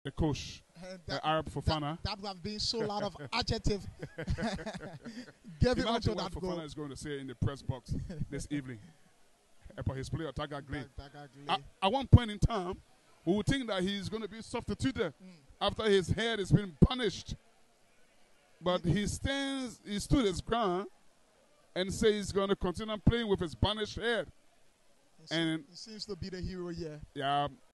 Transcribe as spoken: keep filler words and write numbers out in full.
the coach, that, the Arab Fofana. That, that would have been so lot of adjective. Gave it onto that Fofana goal. is going to say in the press box this evening about his player, Dikir Glay. At, at one point in time, we would think that he's going to be substituted mm. after his head has been punished. But he stands, he stood his ground and says he's going to continue playing with his banished head. He and he seems to be the hero here. Yeah,